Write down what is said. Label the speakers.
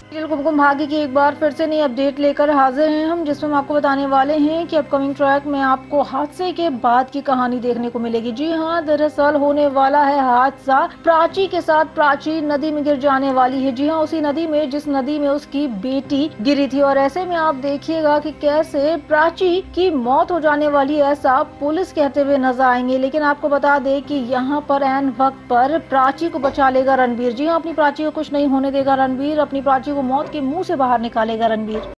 Speaker 1: Serial Kumkum Bhagya की एक बार फिर से नई अपडेट लेकर हाजिर हैं हम, जिसमें हम आपको बताने वाले हैं कि अपकमिंग ट्रैक में आपको हादसे के बाद की कहानी देखने को मिलेगी। जी हां, दरअसल होने वाला है हादसा प्राची के साथ। प्राची नदी में गिर जाने वाली है। जी हां, उसी नदी में जिस नदी में उसकी बेटी गिरी थी। और ऐसे में आप देखिएगा कि कैसे प्राची की मौत हो जाने वाली है, ऐसा पुलिस कहते हुए नजर आएंगे। लेकिन आपको बता दें कि यहाँ पर एन वक्त पर प्राची को बचा लेगा रणबीर। जी हां, अपनी प्राची को कुछ नहीं होने देगा रणबीर, अपनी प्राची को मौत के मुंह से बाहर निकालेगा रणबीर।